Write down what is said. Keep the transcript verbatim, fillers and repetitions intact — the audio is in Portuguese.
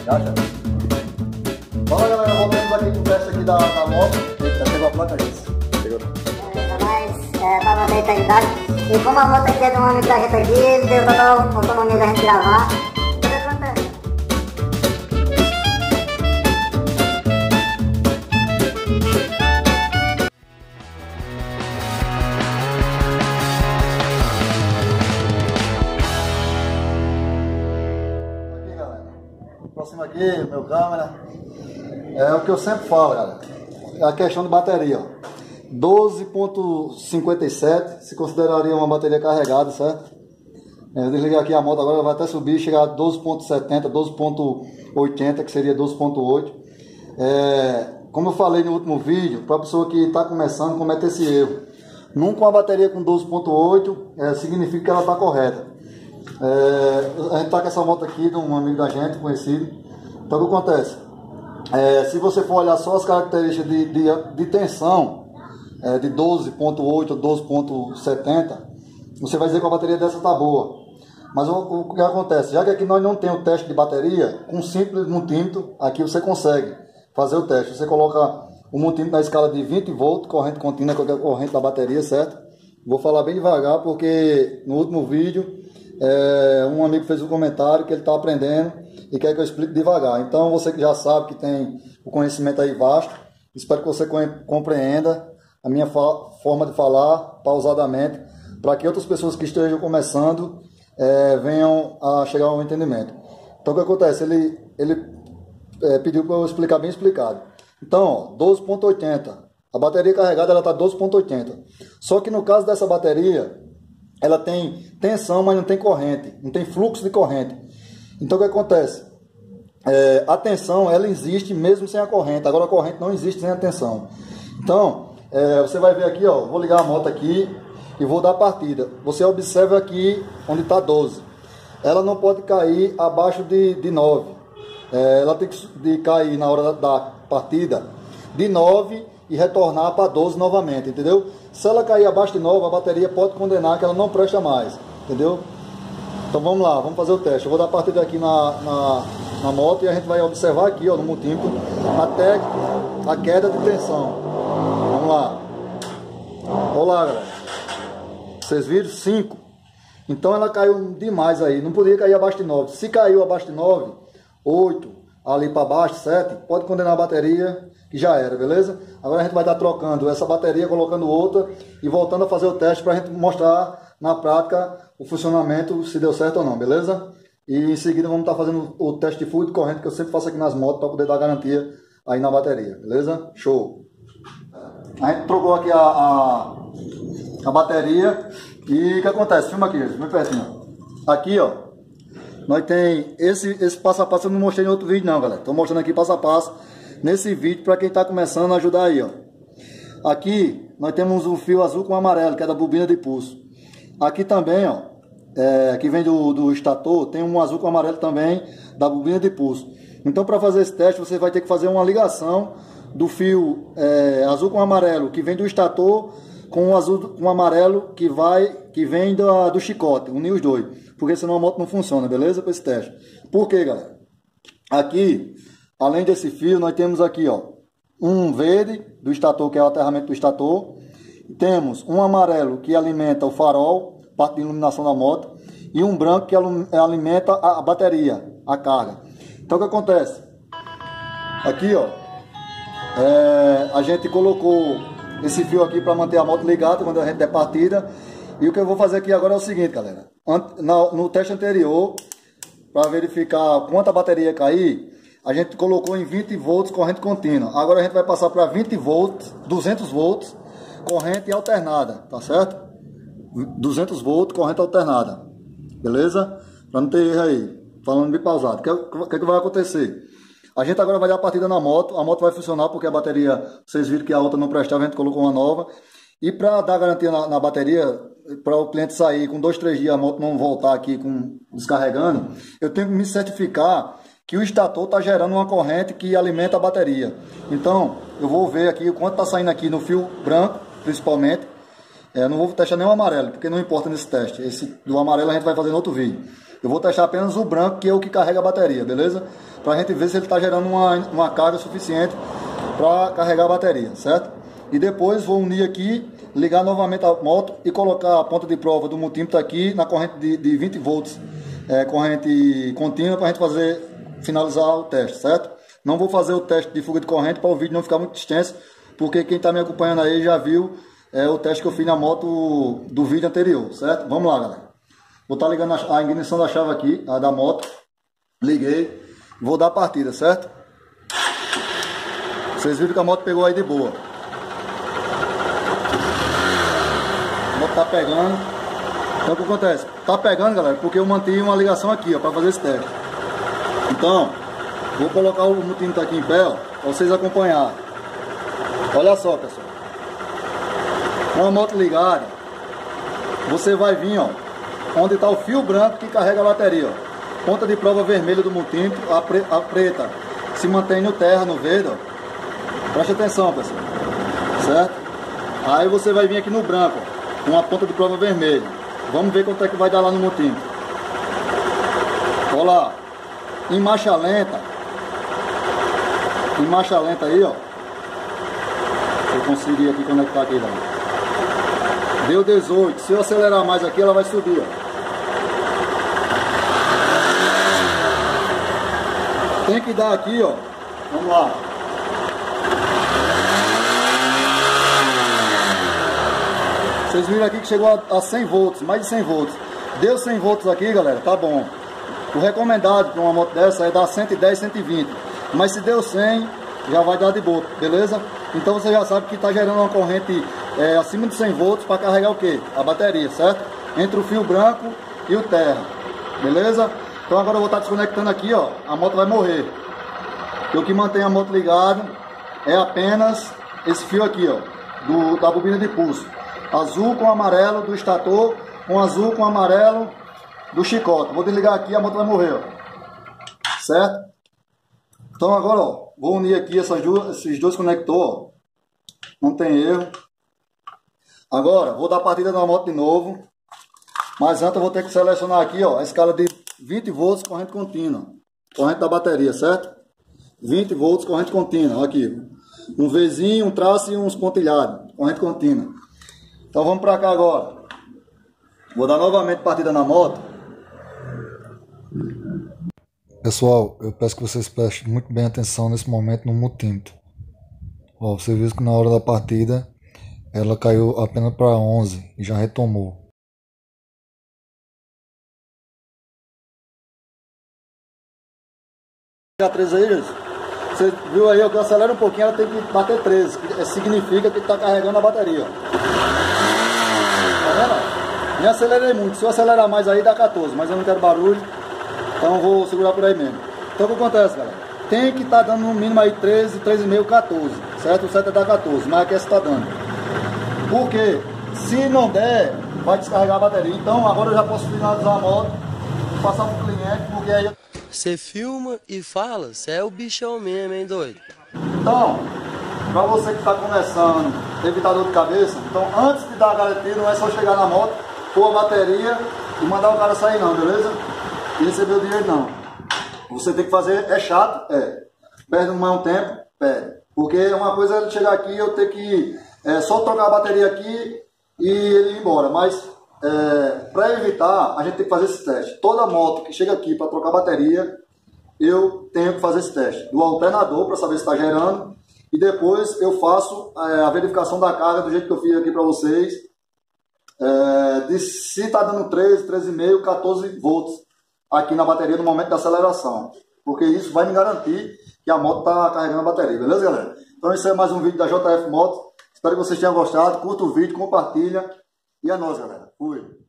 Já, já. Fala galera, voltamos aqui com o teste aqui da, da moto. Eita, pegou a placa, gente. Pegou. Mas, é, pra manter a integridade. E como a moto aqui é de um amigo da gente aqui, ele deu total autonomia da gente gravar. Tudo acontece. Aqui galera, próximo aqui, meu câmera. É o que eu sempre falo, galera. É a questão de bateria, ó. doze ponto cinquenta e sete, se consideraria uma bateria carregada, certo? É, eu desliguei aqui a moto agora, vai até subir, chegar a doze ponto setenta, doze ponto oitenta, que seria doze ponto oito. É, como eu falei no último vídeo, para a pessoa que está começando, comete esse erro. Nunca uma bateria com doze ponto oito é, significa que ela está correta. É, a gente está com essa moto aqui de um amigo da gente, conhecido. Então o que acontece? É, se você for olhar só as características de, de, de tensão, é, de doze ponto oito ou doze ponto setenta, você vai dizer que a bateria dessa está boa. Mas o, o que acontece? Já que aqui nós não temos teste de bateria, com um simples multímetro, aqui você consegue fazer o teste. Você coloca o multímetro na escala de vinte volts, corrente contínua, que é a corrente da bateria, certo? Vou falar bem devagar, porque no último vídeo, é, um amigo fez um comentário que ele está aprendendo e quer que eu explique devagar. Então, você que já sabe que tem o conhecimento aí vasto, espero que você compreenda a minha forma de falar pausadamente, para que outras pessoas que estejam começando é, venham a chegar ao entendimento. Então, o que acontece? Ele, ele é, pediu para eu explicar bem explicado. Então, doze ponto oitenta. A bateria carregada ela está doze ponto oitenta. Só que no caso dessa bateria, ela tem tensão, mas não tem corrente, não tem fluxo de corrente. Então o que acontece? É, a tensão ela existe mesmo sem a corrente. Agora a corrente não existe sem a tensão. Então é, você vai ver aqui, ó, vou ligar a moto aqui e vou dar a partida. Você observa aqui onde está doze. Ela não pode cair abaixo de, de nove. É, ela tem que de cair na hora da, da partida de nove e retornar para doze novamente, entendeu? Se ela cair abaixo de nove, a bateria pode condenar que ela não presta mais, entendeu? Então vamos lá, vamos fazer o teste. Eu vou dar a partida aqui na, na, na moto e a gente vai observar aqui, ó, no multímetro, até a queda de tensão. Vamos lá. Olá, galera. Vocês viram? cinco. Então ela caiu demais aí, não podia cair abaixo de nove. Se caiu abaixo de nove, oito, ali para baixo, sete, pode condenar a bateria, que já era, beleza? Agora a gente vai estar trocando essa bateria, colocando outra e voltando a fazer o teste para a gente mostrar na prática o funcionamento, se deu certo ou não, beleza? E em seguida vamos estar fazendo o teste de fluido de corrente que eu sempre faço aqui nas motos para poder dar garantia aí na bateria, beleza? Show! A gente trocou aqui a, a, a bateria e o que acontece? Filma aqui, gente, bem pertinho. Aqui, ó, nós tem esse, esse passo a passo, eu não mostrei em outro vídeo não, galera. Estou mostrando aqui passo a passo nesse vídeo para quem está começando a ajudar aí, ó. Aqui nós temos um fio azul com amarelo, que é da bobina de pulso. Aqui também, ó, é, que vem do, do estator, tem um azul com amarelo também da bobina de pulso. Então, para fazer esse teste, você vai ter que fazer uma ligação do fio é, azul com amarelo que vem do estator com o azul com amarelo que vai que vem do, do chicote, unir os dois, porque senão a moto não funciona, beleza? Para esse teste. Por quê, galera? Aqui, além desse fio, nós temos aqui, ó, um verde do estator, que é o aterramento do estator. Temos um amarelo que alimenta o farol, parte de iluminação da moto, e um branco que alimenta a bateria, a carga. Então o que acontece? Aqui, ó, é, a gente colocou esse fio aqui para manter a moto ligada quando a gente der partida. E o que eu vou fazer aqui agora é o seguinte, galera. No teste anterior, para verificar quanta bateria cair, a gente colocou em vinte volts corrente contínua. Agora a gente vai passar para vinte volts, duzentos volts, corrente alternada, tá certo? duzentos volts, corrente alternada. Beleza? Para não ter erro aí. Falando bem pausado. O que, que, que vai acontecer? A gente agora vai dar a partida na moto. A moto vai funcionar porque a bateria, vocês viram que a outra não prestava, a gente colocou uma nova. E para dar garantia na, na bateria, para o cliente sair com dois, três dias, a moto não voltar aqui com, descarregando, eu tenho que me certificar que o estator está gerando uma corrente que alimenta a bateria. Então, eu vou ver aqui o quanto está saindo aqui no fio branco, principalmente. É, não vou testar nem o amarelo, porque não importa nesse teste. Esse do amarelo a gente vai fazer no outro vídeo. Eu vou testar apenas o branco, que é o que carrega a bateria, beleza? Pra gente ver se ele tá gerando uma, uma carga suficiente para carregar a bateria, certo? E depois vou unir aqui, ligar novamente a moto e colocar a ponta de prova do multímetro aqui na corrente de, de vinte volts, é, corrente contínua, para a gente fazer, finalizar o teste, certo? Não vou fazer o teste de fuga de corrente para o vídeo não ficar muito extenso, porque quem está me acompanhando aí já viu é, o teste que eu fiz na moto do vídeo anterior, certo? Vamos lá, galera. Vou estar tá ligando a, a ignição da chave aqui, a da moto. Liguei, vou dar a partida, certo? Vocês viram que a moto pegou aí de boa. A moto tá pegando. Então o que acontece? Tá pegando, galera, porque eu mantive uma ligação aqui, ó, para fazer esse teste. Então, vou colocar o multímetro aqui em pé, ó, para vocês acompanharem. Olha só, pessoal. Com a moto ligada, você vai vir, ó, onde está o fio branco que carrega a bateria, ó. Ponta de prova vermelha do multímetro, a, pre a preta se mantém no terra, no verde, ó. Preste atenção, pessoal. Certo? Aí você vai vir aqui no branco, ó, com a ponta de prova vermelha. Vamos ver quanto é que vai dar lá no multímetro. Olha lá. Em marcha lenta. Em marcha lenta aí, ó. Se eu conseguir aqui conectar aqui, galera. Deu dezoito. Se eu acelerar mais aqui, ela vai subir, ó. Tem que dar aqui, ó. Vamos lá. Vocês viram aqui que chegou a, a cem volts, mais de cem volts. Deu cem volts aqui, galera, tá bom. O recomendado para uma moto dessa é dar cento e dez, cento e vinte. Mas se deu cem, já vai dar de boa, beleza? Então você já sabe que está gerando uma corrente é, acima de cem volts para carregar o quê? A bateria, certo? Entre o fio branco e o terra, beleza? Então agora eu vou estar desconectando aqui, ó. A moto vai morrer. E o que mantém a moto ligada é apenas esse fio aqui, ó, do, da bobina de pulso. Azul com amarelo do estator, com azul com amarelo do chicote. Vou desligar aqui e a moto vai morrer, ó. Certo? Então agora, ó, vou unir aqui essas duas, esses dois conectores, ó. Não tem erro. Agora, vou dar partida na moto de novo. Mas antes eu vou ter que selecionar aqui, ó, a escala de vinte volts corrente contínua. Corrente da bateria, certo? vinte volts corrente contínua, aqui. Um Vzinho, um traço e uns pontilhados. Corrente contínua. Então vamos para cá agora. Vou dar novamente partida na moto. Pessoal, eu peço que vocês prestem muito bem atenção nesse momento no multímetro. Ó, você viu que na hora da partida ela caiu apenas para onze e já retomou. A treze aí, gente. Você viu aí, ó, que eu acelero um pouquinho, ela tem que bater treze. Que significa que está carregando a bateria, ó. Tá vendo? Me acelerei muito. Se eu acelerar mais aí, dá quatorze. Mas eu não quero barulho. Então eu vou segurar por aí mesmo. Então o que acontece, galera? Tem que estar tá dando no mínimo aí treze, treze e meio, quatorze. Certo? O certo é dar quatorze. Mas aqui é se está dando. Por quê? Se não der, vai descarregar a bateria. Então agora eu já posso finalizar a moto. Passar para o cliente. Porque aí... Você filma e fala, você é o bichão mesmo, hein, doido? Então, para você que está começando, evitar dor de cabeça, então antes de dar a garantia, não é só chegar na moto, pôr a bateria e mandar o cara sair não, beleza? E receber o dinheiro não. Você tem que fazer, é chato, é. Perde mais um tempo, perde. Porque uma coisa é ele chegar aqui e eu ter que é, só trocar a bateria aqui e ele ir embora, mas... É, para evitar, a gente tem que fazer esse teste. Toda moto que chega aqui para trocar bateria, eu tenho que fazer esse teste do alternador para saber se está gerando. E depois eu faço é, a verificação da carga do jeito que eu fiz aqui para vocês. É, de se está dando treze, treze e meio, quatorze volts aqui na bateria no momento da aceleração. Porque isso vai me garantir que a moto está carregando a bateria, beleza, galera? Então esse é mais um vídeo da J F Motos. Espero que vocês tenham gostado. Curta o vídeo, compartilha. E é nóis, galera. Fui.